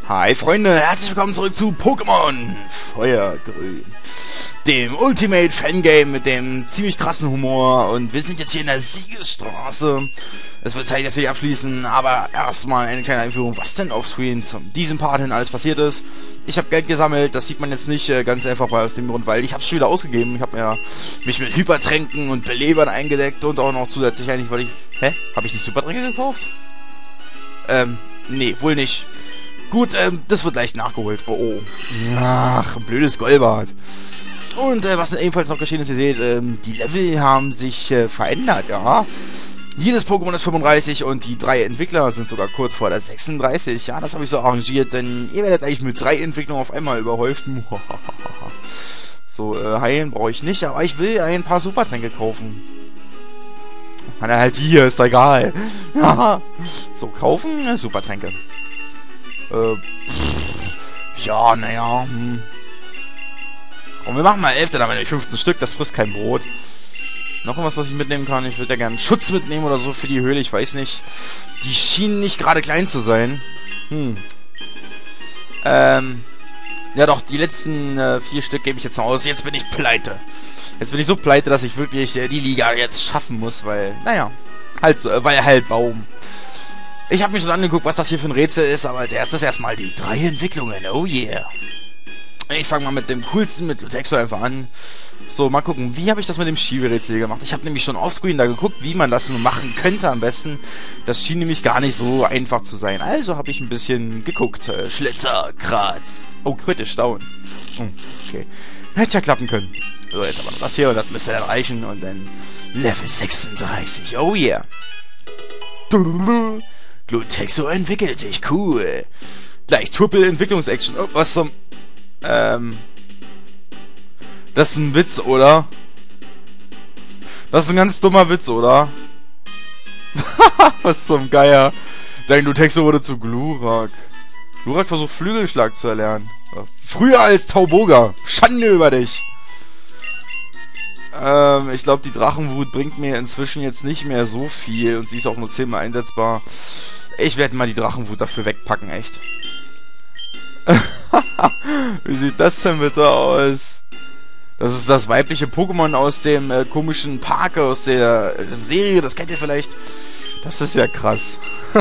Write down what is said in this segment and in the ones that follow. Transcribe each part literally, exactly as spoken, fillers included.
Hi Freunde, herzlich willkommen zurück zu Pokémon Feuergrün, dem Ultimate Fangame mit dem ziemlich krassen Humor, und wir sind jetzt hier in der Siegesstraße. Es wird Zeit, dass wir die abschließen, aber erstmal eine kleine Einführung, was denn auf Screen zu diesem Part hin alles passiert ist. Ich habe Geld gesammelt, das sieht man jetzt nicht äh, ganz einfach, weil aus dem Grund, weil ich habe es schon wieder ausgegeben. Ich habe ja mich mit Hypertränken und Belebern eingedeckt und auch noch zusätzlich eigentlich, weil ich... Hä? Habe ich nicht Supertränke gekauft? Ähm, nee, wohl nicht. Gut, ähm, das wird leicht nachgeholt. Oh, oh. Ach, blödes Golbart. Und äh, was ebenfalls noch geschehen ist, ihr seht, ähm, die Level haben sich äh, verändert, ja. Jedes Pokémon ist fünfunddreißig und die drei Entwickler sind sogar kurz vor der sechsunddreißig. Ja, das habe ich so arrangiert, denn ihr werdet eigentlich mit drei Entwicklungen auf einmal überhäuft. So, äh, heilen brauche ich nicht, aber ich will ein paar Supertränke kaufen. Na halt hier, ist doch egal. So, kaufen, äh, Supertränke. Äh, pff, ja, naja, hm. Und wir machen mal elf, dann haben wir nämlich fünfzehn Stück, das frisst kein Brot. Noch was, was ich mitnehmen kann. Ich würde ja gerne Schutz mitnehmen oder so für die Höhle, ich weiß nicht. Die schienen nicht gerade klein zu sein. Hm. Ähm. Ja doch, die letzten äh, vier Stück gebe ich jetzt noch aus. Jetzt bin ich pleite. Jetzt bin ich so pleite, dass ich wirklich äh, die Liga jetzt schaffen muss, weil, naja, halt so, äh, weil halt Baum. Ich habe mir schon angeguckt, was das hier für ein Rätsel ist, aber als erstes erstmal die drei Entwicklungen. Oh yeah. Ich fange mal mit dem coolsten, mit Lutex einfach an. So, mal gucken, wie habe ich das mit dem Schieberätsel gemacht? Ich habe nämlich schon offscreen da geguckt, wie man das nur machen könnte am besten. Das schien nämlich gar nicht so einfach zu sein. Also habe ich ein bisschen geguckt. Äh, Schlitzer, Kratz. Oh, kritisch, down. Oh, okay. Hätte ja klappen können. So, jetzt aber noch das hier und das müsste dann reichen. Und dann Level sechsunddreißig. Oh yeah. Glutexo entwickelt sich. Cool. Gleich Triple-Entwicklungs-Action. Oh, was zum... Ähm... Das ist ein Witz, oder? Das ist ein ganz dummer Witz, oder? Was zum Geier. Dein Glutexo wurde zu Glurak. Glurak versucht Flügelschlag zu erlernen. Früher als Tauboga. Schande über dich. Ähm, ich glaube, die Drachenwut bringt mir inzwischen jetzt nicht mehr so viel. Und sie ist auch nur zehnmal einsetzbar. Ich werde mal die Drachenwut dafür wegpacken, echt. Wie sieht das denn bitte aus? Das ist das weibliche Pokémon aus dem äh, komischen Park, aus der äh, Serie, das kennt ihr vielleicht. Das ist ja krass.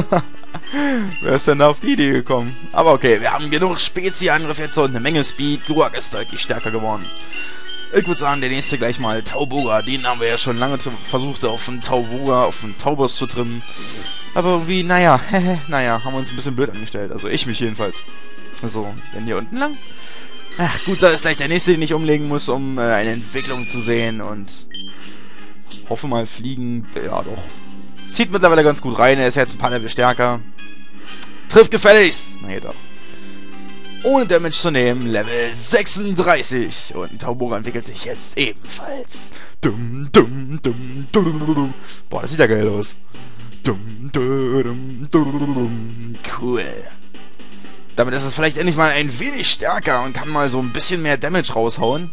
Wer ist denn da auf die Idee gekommen? Aber okay, wir haben genug Spezialangriff jetzt und eine Menge Speed. Glurak ist deutlich stärker geworden. Ich würde sagen, der nächste gleich mal Tauboga. Den haben wir ja schon lange versucht, auf einen Tauboga, auf einen Taubos zu trimmen. Aber irgendwie, naja, naja, haben wir uns ein bisschen blöd angestellt. Also ich mich jedenfalls. So, dann hier unten lang. Ach gut, da ist gleich der nächste, den ich umlegen muss, um äh, eine Entwicklung zu sehen, und hoffe mal fliegen, ja doch. Zieht mittlerweile ganz gut rein, er ist jetzt ein paar Level stärker. Trifft gefälligst! Na geht doch. Ohne Damage zu nehmen, Level sechsunddreißig. Und Tauboga entwickelt sich jetzt ebenfalls. Dum, dum, dum, dum, dum. Boah, das sieht ja geil aus. Dum, dum, dum, dum. Cool. Damit ist es vielleicht endlich mal ein wenig stärker und kann mal so ein bisschen mehr Damage raushauen.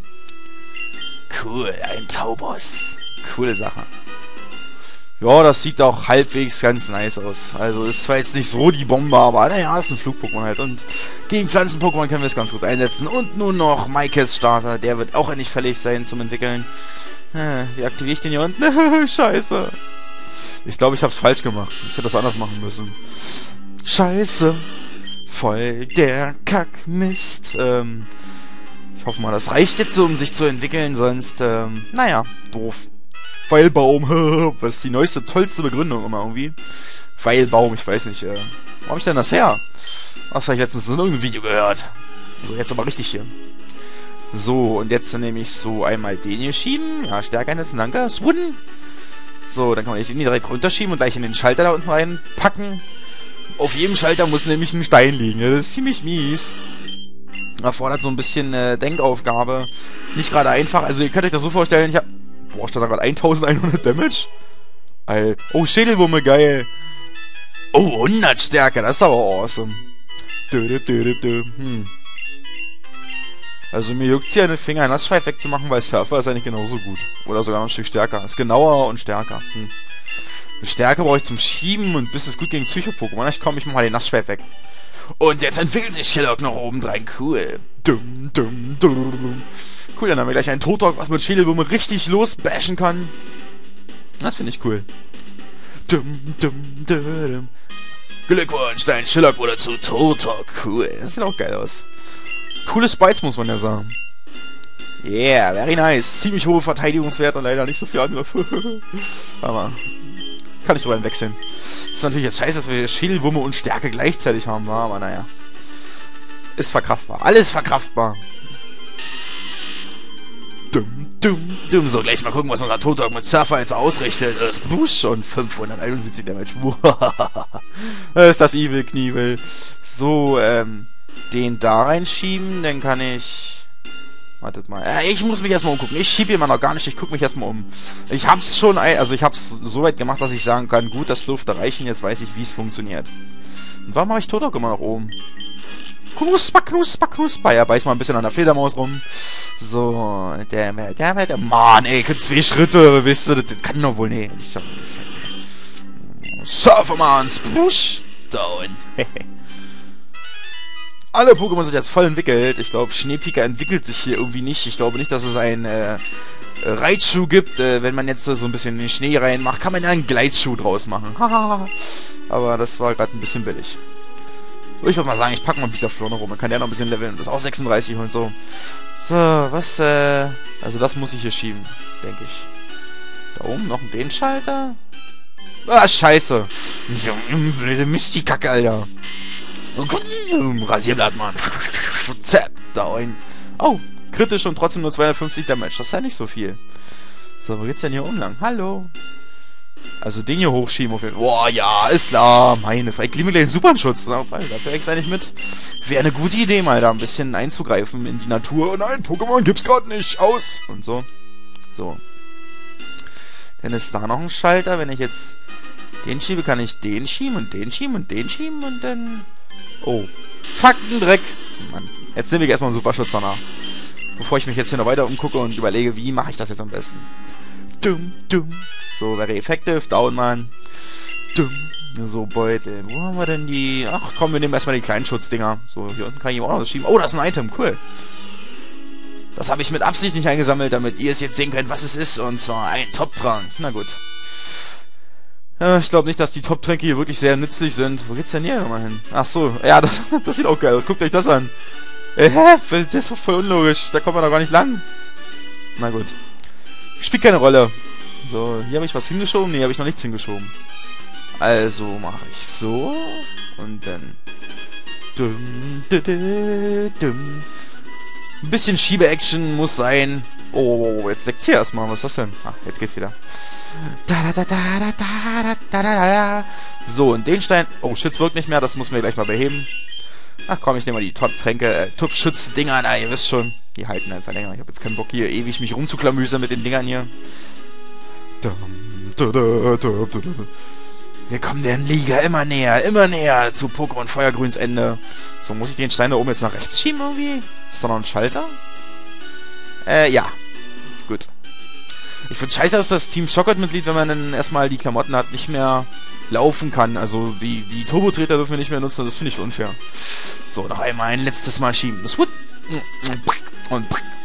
Cool, ein Taubos. Coole Sache. Ja, das sieht auch halbwegs ganz nice aus. Also ist zwar jetzt nicht so die Bombe, aber naja, ist ein Flug-Pokémon halt. Und gegen Pflanzen-Pokémon können wir es ganz gut einsetzen. Und nun noch Maikes Starter. Der wird auch endlich fällig sein zum Entwickeln. Äh, wie aktiviere ich den hier unten? Scheiße. Ich glaube, ich habe es falsch gemacht. Ich hätte das anders machen müssen. Scheiße. Voll der Kackmist. Ähm, ich hoffe mal, das reicht jetzt so, um sich zu entwickeln, sonst, ähm, naja, doof. Pfeilbaum, was ist die neueste, tollste Begründung immer irgendwie? Pfeilbaum, ich weiß nicht, äh, wo habe ich denn das her? Das habe ich letztens in irgendeinem Video gehört. Also jetzt aber richtig hier. So, und jetzt nehme ich so einmal den hier schieben. Ja, stärker einsetzen, danke. Swooden. So, dann kann man den direkt runterschieben und gleich in den Schalter da unten reinpacken. Auf jedem Schalter muss nämlich ein Stein liegen. Ja, das ist ziemlich mies. Erfordert so ein bisschen äh, Denkaufgabe. Nicht gerade einfach. Also ihr könnt euch das so vorstellen, ich hab... Boah, stand da gerade eintausendeinhundert Damage? Alter. Oh, Schädelwumme, geil. Oh, hundert Stärke, das ist aber awesome. Dö, dö, dö, dö, dö. Hm. Also mir juckt's hier an den Finger, einen Nassschweif wegzumachen, weil Surfer ist eigentlich genauso gut. Oder sogar noch ein Stück stärker. Ist genauer und stärker. Hm. Stärke brauche ich zum Schieben und bis es gut gegen Psycho-Pokémon. Ich komm, ich mach mal den Nassschweif weg. Und jetzt entwickelt sich Shellok noch obendrein. Cool. Dum, dum, dum. Cool, dann haben wir gleich einen Totok, was mit Schädelwürmer richtig losbashen kann. Das finde ich cool. Dum, dum, dum, dum. Glückwunsch, dein Shellok wurde zu Totok. Cool. Das sieht auch geil aus. Coole Spites, muss man ja sagen. Yeah, very nice. Ziemlich hohe Verteidigungswerte und leider nicht so viel Angriff. Aber kann ich drüber hinwechseln. Ist natürlich jetzt scheiße, dass wir Schädelwurme und Stärke gleichzeitig haben, aber naja. Ist verkraftbar. Alles verkraftbar. Dumm, dumm, dumm. So, gleich mal gucken, was unser Totok mit Surfer jetzt ausrichtet. Das Busch schon fünfhunderteinundsiebzig Damage. Das ist das Evil Knievel. So, ähm, den da reinschieben, dann kann ich... Wartet mal. Ja, ich muss mich erstmal umgucken. Ich schiebe immer noch gar nicht. Ich gucke mich erstmal um. Ich hab's schon, ein, also ich hab's so weit gemacht, dass ich sagen kann, gut, das dürfte reichen. Jetzt weiß ich, wie es funktioniert. Und warum mache ich Totok immer nach oben? Knusper, knusper, knusper. Ja, beiß mal ein bisschen an der Fledermaus rum. So, der, der, der, der, Mann, ey, zwei Schritte, wisst ihr, das, das kann doch wohl, nee. Surfermann, Spush, down. Alle Pokémon sind jetzt voll entwickelt. Ich glaube, Schneepika entwickelt sich hier irgendwie nicht. Ich glaube nicht, dass es einen äh, Reitschuh gibt. Äh, wenn man jetzt so ein bisschen in den Schnee reinmacht, kann man ja einen Gleitschuh draus machen. Aber das war gerade ein bisschen billig. Ich würde mal sagen, ich packe mal ein bisschen Flor noch rum. Man kann ja noch ein bisschen leveln. Das ist auch sechsunddreißig und so. So, was, äh... Also das muss ich hier schieben, denke ich. Da oben noch den Schalter? Ah, scheiße. Mist, die Kacke, Alter. Rasierblatt, Mann. Zap, da ein. Oh, kritisch und trotzdem nur zweihundertfünfzig Damage. Das ist ja nicht so viel. So, wo geht's denn hier umlang? Hallo? Also den hier hochschieben auf jeden Fall. Boah, ja, ist klar. Meine Frage. Ich kriege mir gleich einen Supernschutz. Dafür ich eigentlich mit. Wäre eine gute Idee, mal da ein bisschen einzugreifen in die Natur. Oh nein, Pokémon gibt's gerade nicht. Aus. Und so. So. Dann ist da noch ein Schalter. Wenn ich jetzt den schiebe, kann ich den schieben und den schieben und den schieben und dann... Oh. Faktendreck. Mann. Jetzt nehme ich erstmal einen Superschutz danach. Bevor ich mich jetzt hier noch weiter umgucke und überlege, wie mache ich das jetzt am besten. Dumm, dumm. So, very effective. Down, Mann. Dumm. So, Beutel. Wo haben wir denn die... Ach, komm, wir nehmen erstmal die kleinen Schutzdinger. So, hier unten kann ich auch noch was schieben. Oh, das ist ein Item. Cool. Das habe ich mit Absicht nicht eingesammelt, damit ihr es jetzt sehen könnt, was es ist. Und zwar ein Top-Trank. Na gut. Ja, ich glaube nicht, dass die Top-Tränke hier wirklich sehr nützlich sind. Wo geht's denn hier nochmal hin? Ach so, ja, das, das sieht auch geil aus. Guckt euch das an. Äh, hä? Das ist doch voll unlogisch. Da kommt man doch gar nicht lang. Na gut. Spielt keine Rolle. So, hier habe ich was hingeschoben. Nee, habe ich noch nichts hingeschoben. Also mache ich so. Und dann... Dum, dum, dum, dum. Ein bisschen Schiebe-Action muss sein. Oh, jetzt leckt's hier erstmal. Was ist das denn? Ah, jetzt geht's wieder. So, und den Stein... Oh, Schütz wirkt nicht mehr. Das muss mir gleich mal beheben. Ach komm, ich nehme mal die Top-Tränke, äh, Top-Schutz-Dinger. Na, ihr wisst schon. Die halten einfach länger. Ich habe jetzt keinen Bock hier ewig mich rumzuklamüsern mit den Dingern hier. Wir kommen der Liga immer näher, immer näher zu Pokémon Feuergrüns Ende. So, muss ich den Stein da oben jetzt nach rechts schieben irgendwie? Ist da noch ein Schalter? Äh, ja. Gut. Ich finde scheiße, dass das Team Schockert-Mitglied, wenn man dann erstmal die Klamotten hat, nicht mehr laufen kann. Also die, die Turbo-Treter dürfen wir nicht mehr nutzen, das finde ich unfair. So, noch einmal ein letztes Mal schieben. Das wird... Und...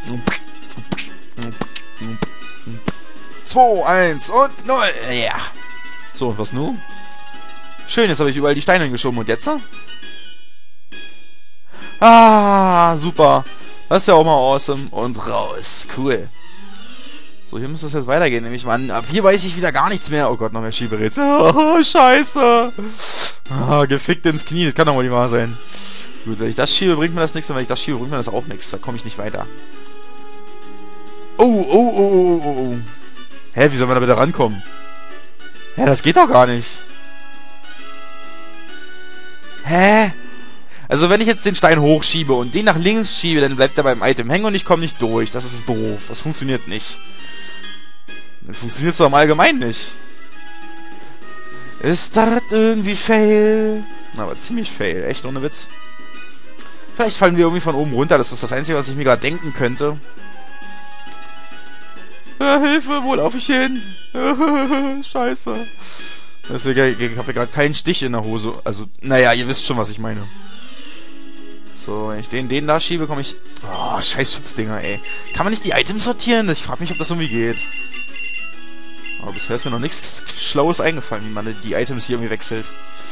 zwei, eins und null. Ja. So, und was nun? Schön, jetzt habe ich überall die Steine hingeschoben. Und jetzt? Ah, super. Das ist ja auch mal awesome. Und raus. Cool. So, hier müsste es jetzt weitergehen, nehme ich mal an. Ab hier weiß ich wieder gar nichts mehr. Oh Gott, noch mehr Schieberätsel. Oh, scheiße. Ah, gefickt ins Knie. Das kann doch wohl nicht wahr sein. Gut, wenn ich das schiebe, bringt mir das nichts. Und wenn ich das schiebe, bringt mir das auch nichts. Da komme ich nicht weiter. Oh, oh, oh, oh, oh, oh. Hä, wie soll man da wieder rankommen? Hä, das geht doch gar nicht. Hä? Also wenn ich jetzt den Stein hochschiebe und den nach links schiebe, dann bleibt er beim Item hängen und ich komme nicht durch. Das ist doof. Das funktioniert nicht. Das funktioniert doch im Allgemeinen nicht. Ist das irgendwie fail? Aber ziemlich fail. Echt, ohne Witz. Vielleicht fallen wir irgendwie von oben runter. Das ist das Einzige, was ich mir gerade denken könnte. Ja, Hilfe, wo laufe ich hin? Scheiße. Deswegen, ich habe ja gerade keinen Stich in der Hose. Also, naja, ihr wisst schon, was ich meine. So, wenn ich den, den da schiebe, komme ich... Oh, scheiß Schutzdinger, ey. Kann man nicht die Items sortieren? Ich frage mich, ob das irgendwie geht. Aber bisher ist mir noch nichts Schlaues eingefallen, wie man die Items hier irgendwie wechselt.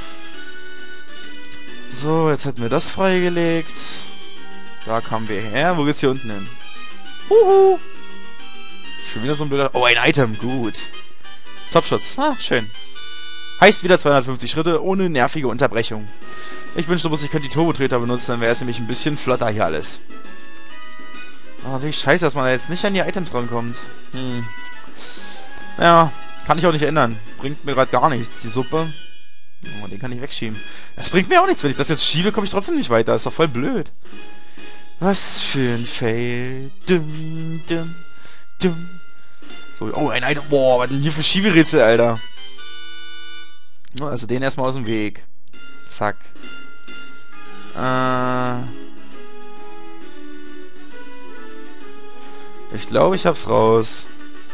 So, jetzt hätten wir das freigelegt. Da kamen wir her. Wo geht's hier unten hin? Huhu! Schon wieder so ein blöder... Oh, ein Item. Gut. Topschutz. Ah, schön. Heißt wieder zweihundertfünfzig Schritte ohne nervige Unterbrechung. Ich wünschte bloß, ich könnte die Turbotreter benutzen, dann wäre es nämlich ein bisschen flotter hier alles. Aber natürlich scheiße, dass man da jetzt nicht an die Items rankommt. Hm. Ja, kann ich auch nicht ändern. Bringt mir gerade gar nichts, die Suppe. Oh, den kann ich wegschieben. Das bringt mir auch nichts. Wenn ich das jetzt schiebe, komme ich trotzdem nicht weiter. Ist doch voll blöd. Was für ein Fail. Dum, dum, dum. So, oh, ein Item. Boah, was denn hier für Schieberätsel, Alter. Also den erstmal aus dem Weg. Zack. Äh... Ich glaube, ich hab's raus.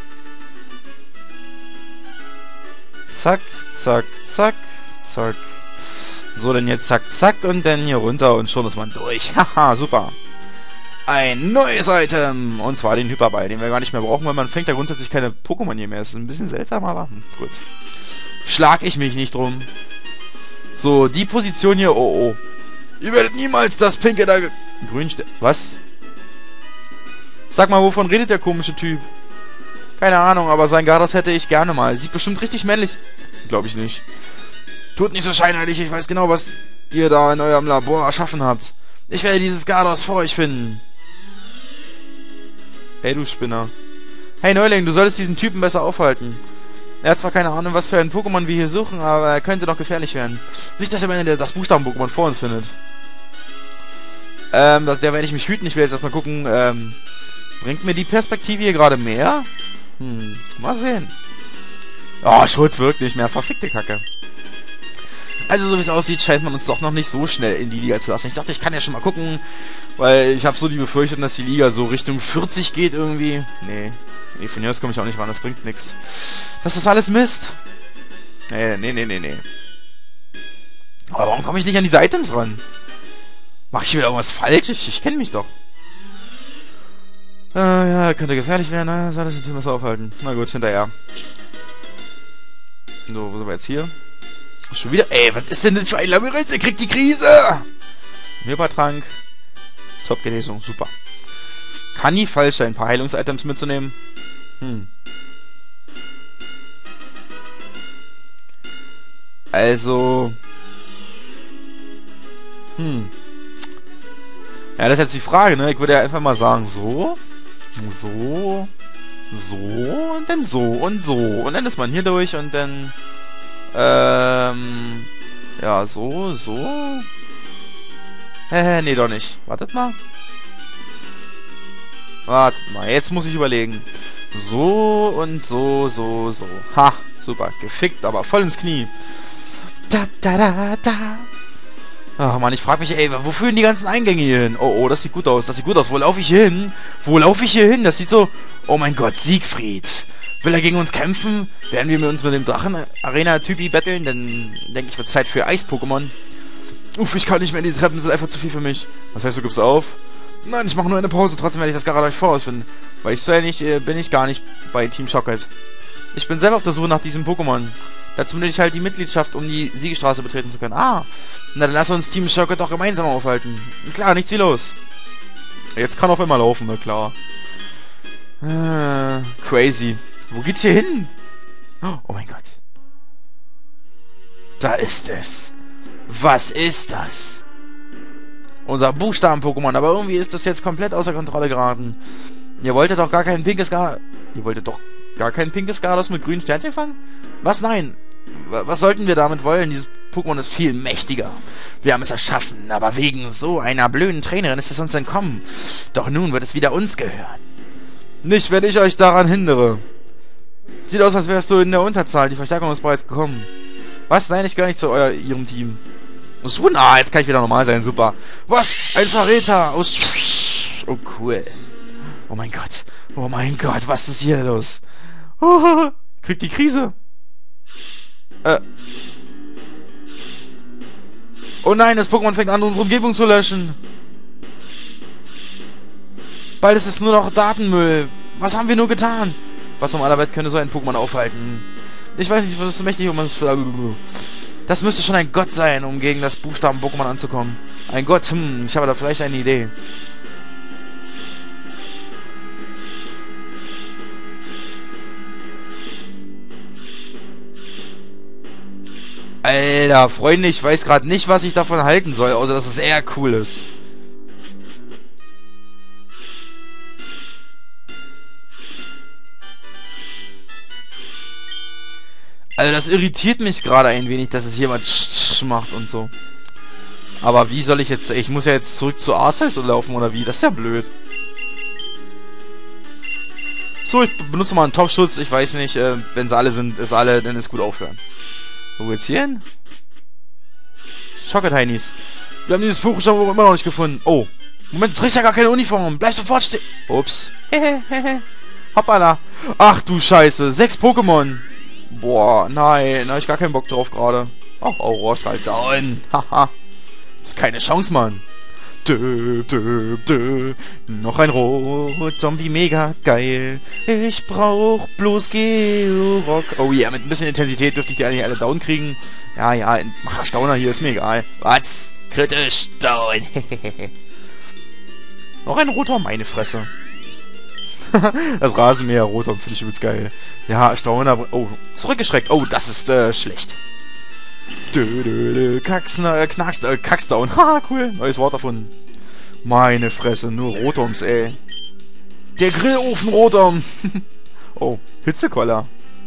Zack, zack, zack, zack. So, dann jetzt zack, zack und dann hier runter und schon ist man durch. Haha, super. Ein neues Item. Und zwar den Hyperball, den wir gar nicht mehr brauchen, weil man fängt ja grundsätzlich keine Pokémon hier mehr. Das ist ein bisschen seltsam, aber hm, gut. Schlag ich mich nicht drum. So, die Position hier. Oh, oh. Ihr werdet niemals das pinke da... Grün... Was? Sag mal, wovon redet der komische Typ? Keine Ahnung, aber sein Gardos hätte ich gerne mal. Sieht bestimmt richtig männlich... Glaube ich nicht. Tut nicht so scheinheilig, ich weiß genau, was ihr da in eurem Labor erschaffen habt. Ich werde dieses Gardos vor euch finden. Hey, du Spinner. Hey, Neuling, du solltest diesen Typen besser aufhalten. Er hat zwar keine Ahnung, was für ein Pokémon wir hier suchen, aber er könnte doch gefährlich werden. Nicht, dass er am Ende das Buchstaben-Pokémon vor uns findet. Ähm, das, der werde ich mich hüten. Ich will jetzt erstmal gucken, ähm... Bringt mir die Perspektive hier gerade mehr? Hm, mal sehen. Oh, Schulz wirkt nicht mehr. Verfickte Kacke. Also, so wie es aussieht, scheint man uns doch noch nicht so schnell in die Liga zu lassen. Ich dachte, ich kann ja schon mal gucken, weil ich habe so die Befürchtung, dass die Liga so Richtung vierzig geht irgendwie. Nee. Nee, von hier aus komme ich auch nicht ran. Das bringt nichts. Das ist alles Mist. Nee, nee, nee, nee, nee. Aber warum komme ich nicht an diese Items ran? Mach ich wieder irgendwas falsch? Ich, ich kenne mich doch. Äh, ja, könnte gefährlich werden. Na, soll das den Typ was aufhalten? Na gut, hinterher. So, wo sind wir jetzt hier? Schon wieder? Ey, was ist denn das für ein Labyrinth? Der kriegt die Krise! Hypertrank. Top-Genesung, super. Kann nie falsch sein, ein paar Heilungs-Items mitzunehmen. Hm. Also... Hm. Ja, das ist jetzt die Frage, ne? Ich würde ja einfach mal sagen, so... So... So... Und dann so und so. Und dann ist man hier durch und dann... Ähm... Ja, so, so... Hä, nee, doch nicht. Wartet mal. Wartet mal, jetzt muss ich überlegen. So und so, so, so. Ha, super. Gefickt, aber voll ins Knie. Da, da, da, da. Ach man, ich frage mich, ey, wo führen die ganzen Eingänge hier hin? Oh, oh, das sieht gut aus, das sieht gut aus. Wo laufe ich hier hin? Wo laufe ich hier hin? Das sieht so... Oh mein Gott, Siegfried. Will er gegen uns kämpfen? Werden wir uns mit dem Drachen-Arena-Typi battlen? Dann denke ich, wird Zeit für Eis-Pokémon. Uff, ich kann nicht mehr, diese Treppen sind einfach zu viel für mich. Was heißt, du gibst auf? Nein, ich mache nur eine Pause, trotzdem werde ich das gerade euch vorausfinden. Weil ich so ehrlich äh, bin ich gar nicht bei Team Shocket. Ich bin selber auf der Suche nach diesem Pokémon. Dazu benötige ich halt die Mitgliedschaft, um die Siegestraße betreten zu können. Ah, na dann lass uns Team Shocket doch gemeinsam aufhalten. Klar, nichts wie los. Jetzt kann auf einmal laufen, na klar. Äh, crazy. Wo geht's hier hin? Oh mein Gott. Da ist es. Was ist das? Unser Buchstaben-Pokémon, aber irgendwie ist das jetzt komplett außer Kontrolle geraten. Ihr wolltet doch gar kein pinkes Gar... Ihr wolltet doch gar kein pinkes Gardos mit grünen Sternchen fangen? Was? Nein. Was sollten wir damit wollen? Dieses Pokémon ist viel mächtiger. Wir haben es erschaffen, aber wegen so einer blöden Trainerin ist es uns entkommen. Doch nun wird es wieder uns gehören. Nicht, wenn ich euch daran hindere. Sieht aus, als wärst du in der Unterzahl. Die Verstärkung ist bereits gekommen. Was? Nein, ich gehöre nicht zu euer, ihrem Team. So, ah, jetzt kann ich wieder normal sein. Super. Was? Ein Verräter aus... Oh, cool. Oh mein Gott. Oh mein Gott, was ist hier los? Oh, kriegt die Krise. Äh. Oh nein, das Pokémon fängt an, unsere Umgebung zu löschen. Bald ist es nur noch Datenmüll. Was haben wir nur getan? Was um aller Welt könnte so ein Pokémon aufhalten? Ich weiß nicht, was ist so mächtig, um es... Das müsste schon ein Gott sein, um gegen das Buchstaben-Pokémon anzukommen. Ein Gott, hm, ich habe da vielleicht eine Idee. Alter, Freunde, ich weiß gerade nicht, was ich davon halten soll, außer dass es eher cool ist. Also das irritiert mich gerade ein wenig, dass es jemand macht und so. Aber wie soll ich jetzt... Ich muss ja jetzt zurück zu Arceus laufen, oder wie? Das ist ja blöd. So, ich benutze mal einen Topschutz. Ich weiß nicht, äh, wenn sie alle sind, ist alle, dann ist gut aufhören. Wo geht's hier hin? Schocke-Heinis. Wir haben dieses Pokémon immer noch nicht gefunden. Oh. Moment, du trägst ja gar keine Uniform. Bleib sofort stehen. Ups. Hehehehe. Hoppala. Ach du Scheiße. Sechs Pokémon. Boah, nein. Da hab ich gar keinen Bock drauf gerade. Oh, Aurora-Strahl down. Haha. Ist keine Chance, Mann. Dö, dö, dö. Noch ein Rot-Zombie, mega geil. Ich brauch bloß Georock. Oh ja, yeah, mit ein bisschen Intensität dürfte ich die eigentlich alle down kriegen. Ja, ja, mach Stauner hier, ist mir egal. Was? Kritisch down. Noch ein Roter, meine Fresse. Das Rasenmäher Roter, finde ich übelst geil. Ja, Stauner. Oh, zurückgeschreckt. Oh, das ist äh, schlecht. Dö, dö, dö, Kacksna, äh, Knackst, äh, Kacksdown. Ha, cool. Neues Wort erfunden. Meine Fresse, nur Rotoms, ey. Der Grillofen Rotom. Oh, Hitzekoller.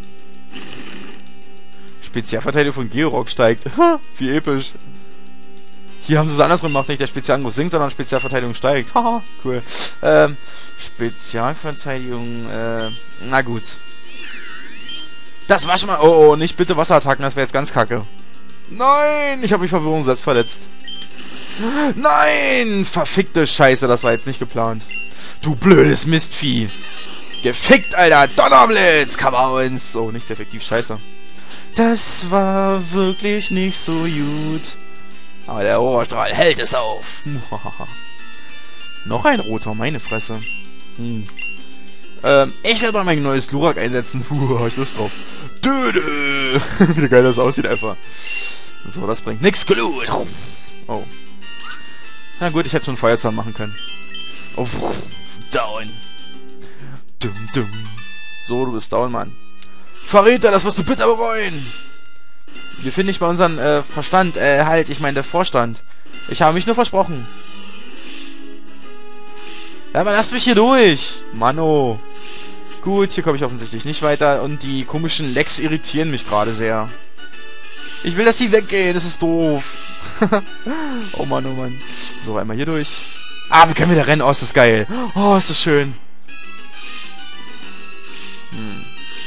Spezialverteidigung von Georock steigt. Ha, wie episch. Hier haben sie es andersrum gemacht, nicht der Spezialangriff sinkt, sondern Spezialverteidigung steigt. Haha, cool. Ähm, Spezialverteidigung, äh, na gut. Das war schon mal... Oh, oh, nicht bitte Wasserattacken, das wäre jetzt ganz kacke. Nein, ich habe mich Verwirrung selbst verletzt. Nein, verfickte Scheiße, das war jetzt nicht geplant. Du blödes Mistvieh. Gefickt, Alter, Donnerblitz, Kabauns. Oh, nicht sehr effektiv, scheiße. Das war wirklich nicht so gut. Aber der Oberstrahl hält es auf. Noch ein Roter, meine Fresse. Hm. Ähm, ich werde mal mein neues Glurak einsetzen. Puh, hab ich Lust drauf. Dödö. Wie geil das aussieht einfach. So, das bringt nix. Glut. Oh. Na gut, ich hätte schon Feuerzahn machen können. Oh, down. Dum, dum. So, du bist down, Mann. Verräter, das wirst du bitter bereuen. Wir finden nicht bei unserem äh, Verstand. Äh, halt, ich meine der Vorstand. Ich habe mich nur versprochen. Ja, aber lasst mich hier durch. Mano. Gut, hier komme ich offensichtlich nicht weiter. Und die komischen Lecks irritieren mich gerade sehr. Ich will, dass die weggehen. Das ist doof. Oh Mann, oh Mann. So, einmal hier durch. Ah, wir können wieder rennen. Oh, ist das geil. Oh, ist das schön. Hm.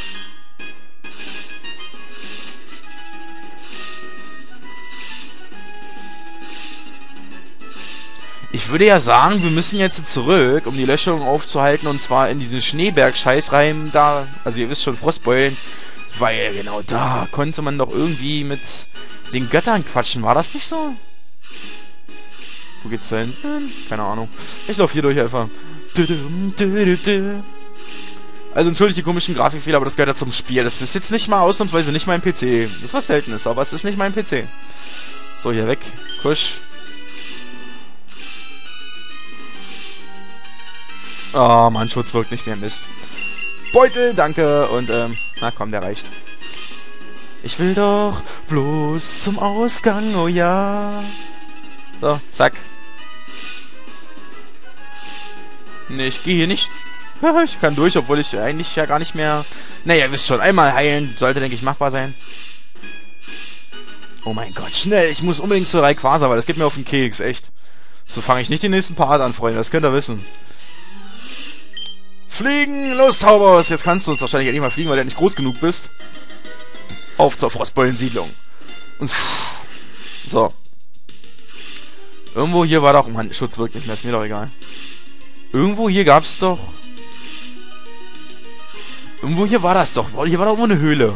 Ich würde ja sagen, wir müssen jetzt zurück, um die Löschung aufzuhalten, und zwar in diesen Schneeberg-Scheißreim da, also ihr wisst schon, Frostbeulen, weil genau da konnte man doch irgendwie mit den Göttern quatschen, war das nicht so? Wo geht's da hin? Keine Ahnung. Ich laufe hier durch einfach. Also entschuldigt die komischen Grafikfehler, aber das gehört ja zum Spiel. Das ist jetzt nicht mal ausnahmsweise nicht mein P C. Das ist was Seltenes, aber es ist nicht mein P C. So, hier weg. Kusch. Oh, mein Schutz wirkt nicht mehr. Mist. Beutel, danke. Und, ähm, na komm, der reicht. Ich will doch bloß zum Ausgang, oh ja. So, zack. Ne, ich gehe hier nicht. Ich kann durch, obwohl ich eigentlich ja gar nicht mehr... Naja, ihr wisst schon, einmal heilen sollte, denke ich, machbar sein. Oh mein Gott, schnell. Ich muss unbedingt zur Rayquaza, weil das geht mir auf den Keks, echt. So fange ich nicht den nächsten Part an, Freunde. Das könnt ihr wissen. Fliegen! Los, Taubos! Jetzt kannst du uns wahrscheinlich endlich mal fliegen, weil du nicht groß genug bist. Auf zur Frostbeulensiedlung. Und so. Irgendwo hier war doch... Mann, Schutz wirkt nicht mehr, ist mir doch egal. Irgendwo hier gab's doch... Irgendwo hier war das doch. Hier war doch immer eine Höhle.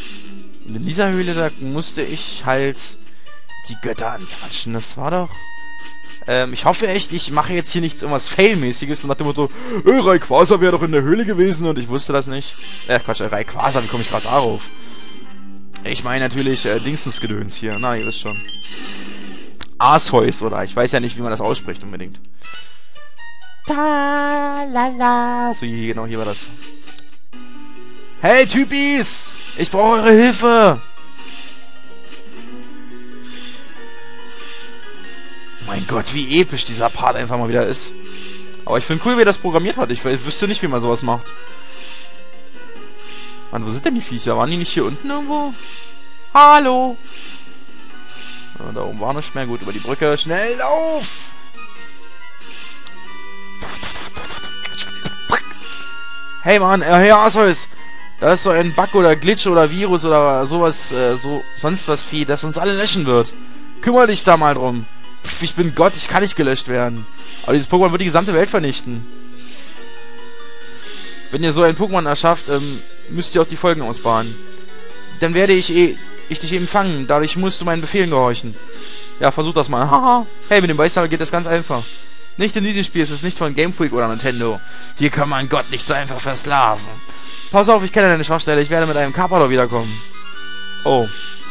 Und in dieser Höhle, da musste ich halt die Götter anquatschen. Das war doch... Ähm, ich hoffe echt, ich mache jetzt hier nichts irgendwas Fail-mäßiges und nach dem Motto, äh, Rayquaza wäre doch in der Höhle gewesen und ich wusste das nicht. Äh, Quatsch, äh, Rayquaza, wie komme ich gerade darauf? Ich meine natürlich äh, Dingsensgedöns hier. Na, ihr wisst schon. Arceus, oder? Ich weiß ja nicht, wie man das ausspricht unbedingt. Ta la la. So, hier, genau, hier war das. Hey, Typis! Ich brauche eure Hilfe! Mein Gott, wie episch dieser Part einfach mal wieder ist. Aber ich finde cool, wie er das programmiert hat. Ich, ich wüsste nicht, wie man sowas macht. Mann, wo sind denn die Viecher? Waren die nicht hier unten irgendwo? Hallo! Ja, da oben war nicht mehr. Gut, über die Brücke. Schnell lauf! Hey Mann, äh, hey Arceus! Da ist so ein Bug oder Glitch oder Virus oder sowas, äh, so, sonst was Vieh, das uns alle löschen wird. Kümmer dich da mal drum. Pff, ich bin Gott, ich kann nicht gelöscht werden. Aber dieses Pokémon wird die gesamte Welt vernichten. Wenn ihr so ein Pokémon erschafft, ähm, müsst ihr auch die Folgen ausbaden. Dann werde ich eh, ich dich eben fangen, dadurch musst du meinen Befehlen gehorchen. Ja, versuch das mal. Haha. Hey, mit dem Weißsammel geht das ganz einfach. Nicht in diesem Spiel, es ist nicht von Game Freak oder Nintendo. Hier kann man Gott nicht so einfach versklaven. Pass auf, ich kenne deine Schwachstelle, ich werde mit einem Carpador wiederkommen. Oh.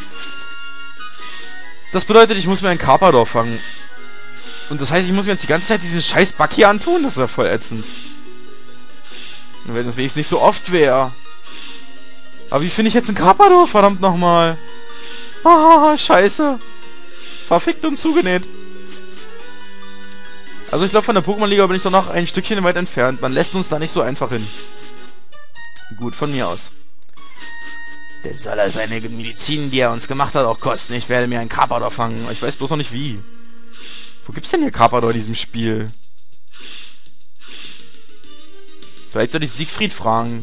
Das bedeutet, ich muss mir einen Carpador fangen. Und das heißt, ich muss mir jetzt die ganze Zeit diesen scheiß Bug hier antun? Das ist ja voll ätzend. Und wenn das wenigstens nicht so oft wäre. Aber wie finde ich jetzt einen Carpador? Verdammt nochmal. Ah, scheiße. Verfickt und zugenäht. Also ich glaube, von der Pokémon-Liga bin ich doch noch ein Stückchen weit entfernt. Man lässt uns da nicht so einfach hin. Gut, von mir aus. Denn soll er seine Medizin, die er uns gemacht hat, auch kosten. Ich werde mir einen Carpador fangen. Ich weiß bloß noch nicht wie. Wo gibt's denn hier Carpador in diesem Spiel? Vielleicht soll ich Siegfried fragen.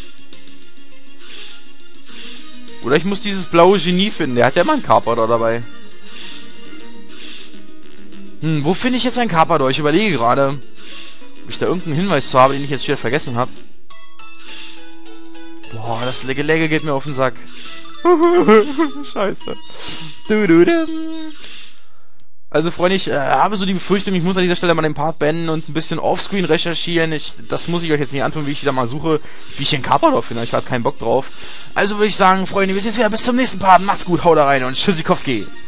Oder ich muss dieses blaue Genie finden. Der hat ja mal einen Carpador dabei. Hm, wo finde ich jetzt einen Carpador? Ich überlege gerade, ob ich da irgendeinen Hinweis zu habe, den ich jetzt wieder vergessen habe. Boah, das Legge-Legge geht mir auf den Sack. Scheiße. Du, du, du. Also, Freunde, ich äh, habe so die Befürchtung, ich muss an dieser Stelle mal den Part beenden und ein bisschen offscreen recherchieren. Ich, das muss ich euch jetzt nicht antun, wie ich wieder mal suche, wie ich den Carpador finde. Ich habe keinen Bock drauf. Also würde ich sagen, Freunde, wir sehen uns wieder bis zum nächsten Part. Macht's gut, haut da rein und Tschüssikowski.